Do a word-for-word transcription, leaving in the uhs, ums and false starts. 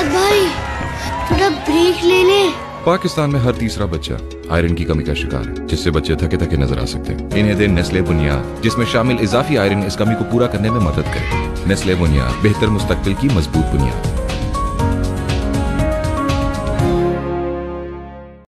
फहद भाई, थोड़ा ब्रेक ले ले। पाकिस्तान में हर तीसरा बच्चा आयरन की कमी का शिकार है, जिससे बच्चे थके थके नजर आ सकते हैं। इन्हें दें नेस्ले बुनियाद, जिसमें शामिल इजाफी आयरन इस कमी को पूरा करने में मदद करे। नेस्ले बुनियाद, बेहतर मुस्तकबिल की मजबूत बुनियाद।